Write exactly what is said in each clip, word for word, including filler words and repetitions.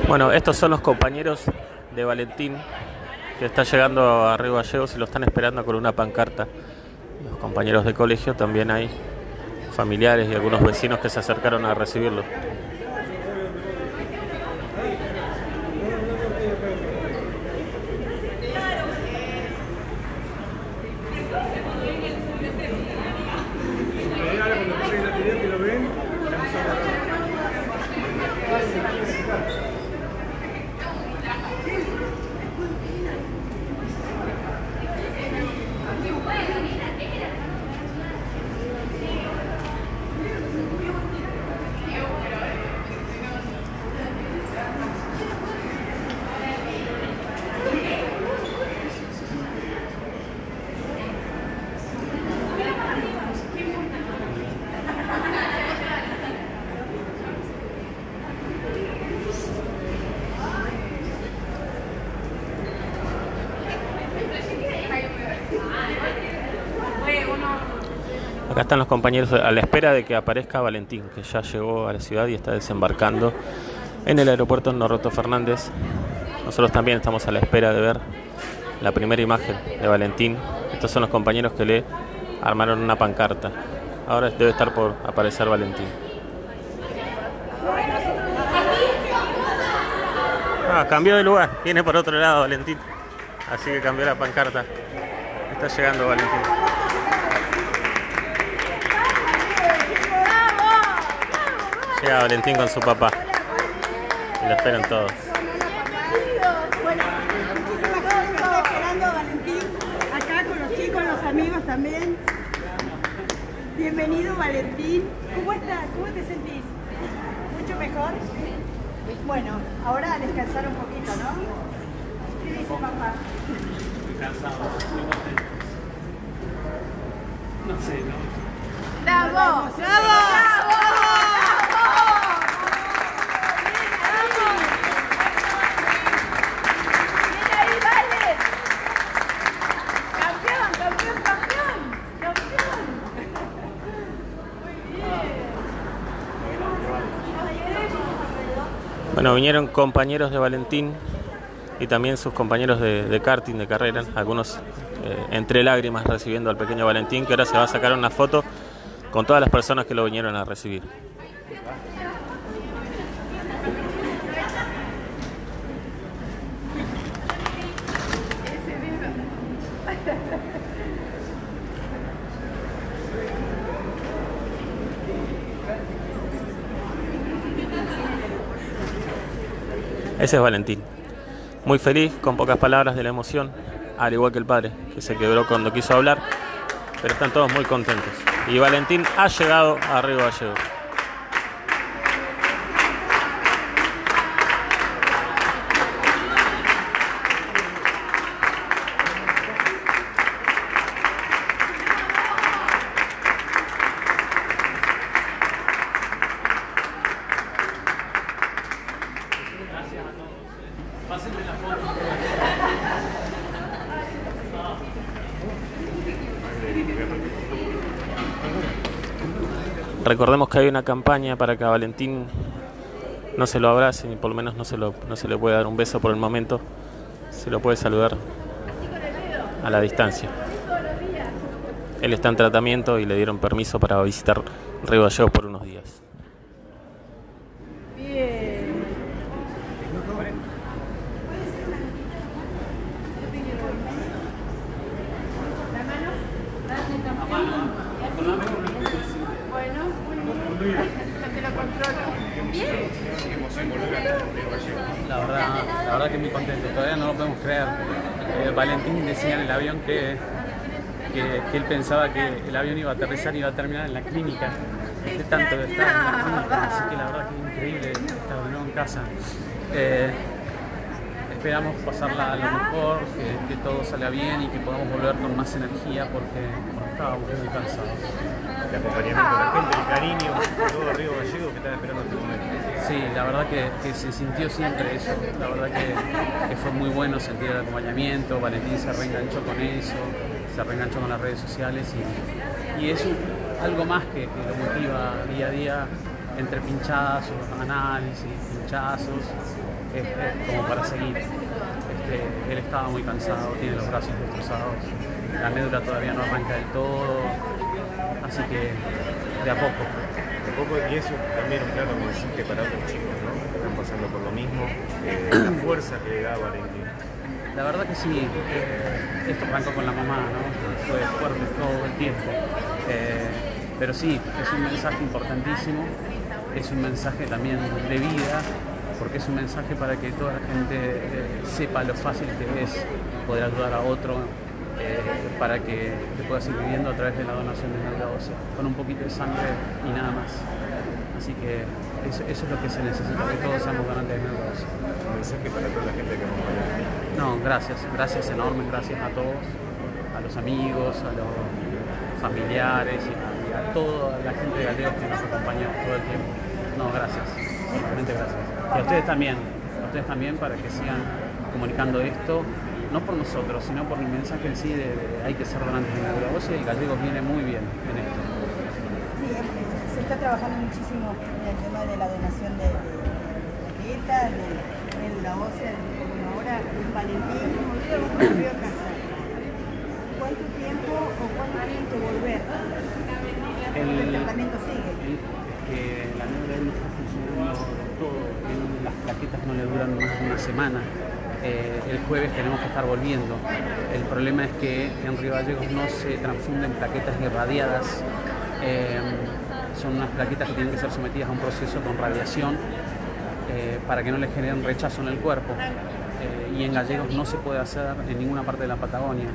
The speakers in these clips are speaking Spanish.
Bueno, estos son los compañeros de Valentín que está llegando a Río Gallegos y lo están esperando con una pancarta. Los compañeros de colegio, también hay familiares y algunos vecinos que se acercaron a recibirlo. Acá están los compañeros a la espera de que aparezca Valentín, que ya llegó a la ciudad y está desembarcando en el aeropuerto Norberto Fernández. Nosotros también estamos a la espera de ver la primera imagen de Valentín. Estos son los compañeros que le armaron una pancarta. Ahora debe estar por aparecer Valentín. Ah, cambió de lugar, viene por otro lado Valentín. Así que cambió la pancarta. Está llegando Valentín. Llega Valentín con su papá y lo esperan todos. Bueno, muchísimas gracias. Está esperando a Valentín acá con los chicos, los amigos también. Bienvenido Valentín. ¿Cómo estás? ¿Cómo te sentís? ¿Mucho mejor? Bueno, ahora a descansar un poquito, ¿no? ¿Qué dice papá? Estoy cansado, muy contento. No sé, ¿no? ¡Bravo! ¡Bravo! ¡Bravo! Bueno, vinieron compañeros de Valentín y también sus compañeros de, de karting, de carrera, algunos eh, entre lágrimas recibiendo al pequeño Valentín, que ahora se va a sacar una foto con todas las personas que lo vinieron a recibir. Ese es Valentín, muy feliz, con pocas palabras de la emoción, al igual que el padre, que se quebró cuando quiso hablar, pero están todos muy contentos. Y Valentín ha llegado a Río Gallegos. Recordemos que hay una campaña para que a Valentín no se lo abracen y por lo menos no se, lo, no se le puede dar un beso por el momento. Se lo puede saludar a la distancia. Él está en tratamiento y le dieron permiso para visitar Río Gallegos por unos días. La verdad, la verdad que muy contento, todavía no lo podemos creer. Eh, Valentín decía en el avión que, que, que él pensaba que el avión iba a aterrizar y iba a terminar en la clínica de tanto de estar en la clínica, así que la verdad que es increíble estar de nuevo en casa. Eh, esperamos pasarla a lo mejor, que, que todo salga bien y que podamos volver con más energía porque bueno, estábamos muy cansados. El acompañamiento de la gente, el cariño, todo Río Gallegos que están esperando este momento. Sí, la verdad que, que se sintió siempre eso, la verdad que, que fue muy bueno sentir el acompañamiento, Valentín se reenganchó con eso, se reenganchó con las redes sociales y, y es un, algo más que, que lo motiva día a día entre pinchazos, análisis, pinchazos, este, como para seguir. Este, él estaba muy cansado, tiene los brazos destrozados, la médula todavía no arranca del todo, así que de a poco. De a poco, y eso también un claro mensaje para otros chicos, ¿no? Que están pasando por lo mismo, eh, la fuerza que le da Valentín. La verdad que sí, eh, esto arrancó con la mamá, ¿no? Fue fuerte todo el tiempo, eh, pero sí, es un mensaje importantísimo, es un mensaje también de vida, porque es un mensaje para que toda la gente eh, sepa lo fácil que es poder ayudar a otro, eh, para que te puedas ir viviendo a través de la donación de médula ósea, con un poquito de sangre y nada más. Así que eso, eso es lo que se necesita, que todos seamos donantes de médula ósea. Un mensaje para toda la gente que acompaña. No, gracias, gracias enormes, gracias a todos, a los amigos, a los familiares y a, y a toda la gente de Gallegos que nos acompaña todo el tiempo. No, gracias, realmente gracias. Y a ustedes también, a ustedes también para que sigan comunicando esto, no por nosotros, sino por el mensaje en sí de, de hay que ser donantes de médula ósea, y Gallegos viene muy bien en esto. Sí, se está trabajando muchísimo en el tema de la donación de, de plaquetas, de médula ósea, de ahora Valentín volvió a casa. ¿Cuánto tiempo o cuándo tienen que volver? El, el tratamiento sigue. El, es que la médula no está funcionando todo, él, las plaquetas no le duran más de una semana. Eh, el jueves tenemos que estar volviendo. El problema es que en Río Gallegos no se transfunden plaquetas irradiadas. Eh, son unas plaquetas que tienen que ser sometidas a un proceso con radiación eh, para que no les generen rechazo en el cuerpo. Eh, y en Gallegos no se puede hacer en ninguna parte de la Patagonia.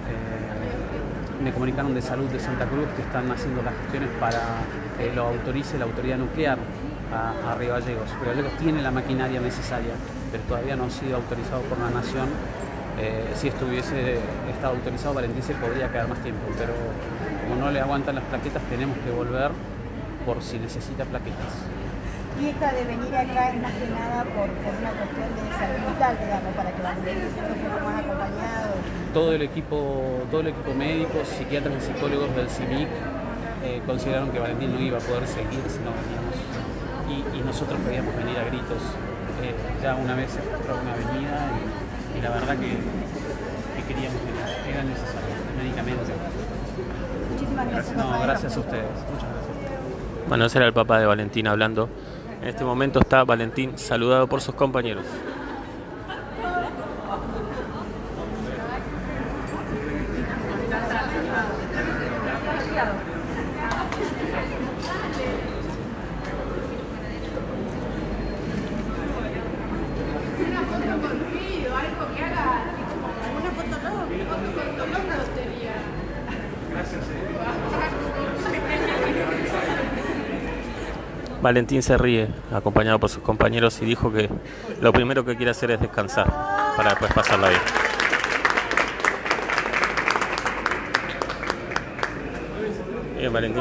Eh, me comunicaron de Salud de Santa Cruz que están haciendo las gestiones para que lo autorice la autoridad nuclear a, a Río Gallegos. Río Gallegos tiene la maquinaria necesaria, pero todavía no ha sido autorizado por la Nación. Eh, si estuviese estado autorizado, Valentín se podría quedar más tiempo, pero como no le aguantan las plaquetas, tenemos que volver por si necesita plaquetas. Y esta de venir acá es más que nada por, por una cuestión de salud mental, digamos, para que Valentín se sienta un poco más acompañado. Todo el equipo, todo el equipo médico, psiquiatras y psicólogos del C I M I C eh, consideraron que Valentín no iba a poder seguir si no veníamos. Y, y nosotros pedíamos venir a gritos. Eh, ya una vez se frustró una avenida y, y la verdad que, que queríamos venir, era necesario, médicamente. Muchísimas gracias. No, gracias a ustedes, muchas gracias. Bueno, ese era el papá de Valentín hablando. En este momento está Valentín saludado por sus compañeros. Valentín se ríe, acompañado por sus compañeros, y dijo que lo primero que quiere hacer es descansar para después pasarla bien. Bien, Valentín.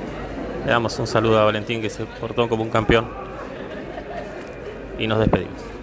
Le damos un saludo a Valentín, que se portó como un campeón, y nos despedimos.